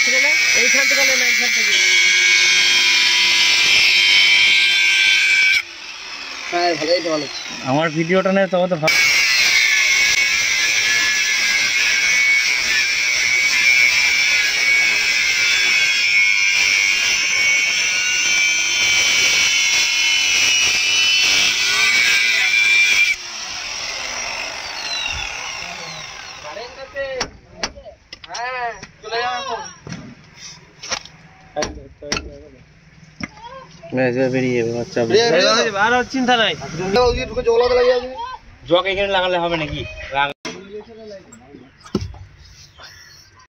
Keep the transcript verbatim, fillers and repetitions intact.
থেকে না এইখান থেকে না এইখান থেকে হ্যাঁ ভালোই তো ভালো আমার ভিডিওটা নেই তবে তো ভালো চিন্তা নাই জগ এখানে লাগালে হবে নাকি